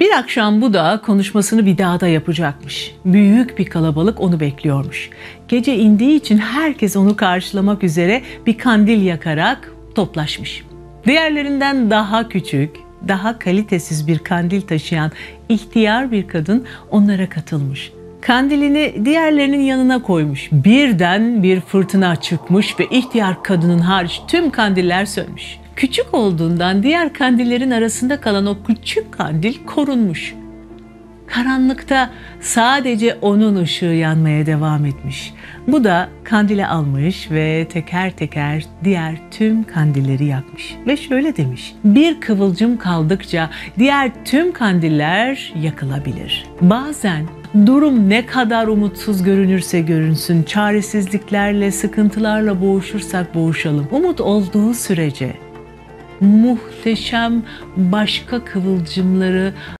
Bir akşam bu da konuşmasını bir dağda yapacakmış. Büyük bir kalabalık onu bekliyormuş. Gece indiği için herkes onu karşılamak üzere bir kandil yakarak toplaşmış. Diğerlerinden daha küçük, daha kalitesiz bir kandil taşıyan ihtiyar bir kadın onlara katılmış. Kandilini diğerlerinin yanına koymuş. Birden bir fırtına çıkmış ve ihtiyar kadının hariç tüm kandiller sönmüş. Küçük olduğundan diğer kandillerin arasında kalan o küçük kandil korunmuş. Karanlıkta sadece onun ışığı yanmaya devam etmiş. Bu da kandili almış ve teker teker diğer tüm kandilleri yakmış. Ve şöyle demiş: bir kıvılcım kaldıkça diğer tüm kandiller yakılabilir. Bazen durum ne kadar umutsuz görünürse görünsün, çaresizliklerle, sıkıntılarla boğuşursak boğuşalım, umut olduğu sürece muhteşem başka kıvılcımları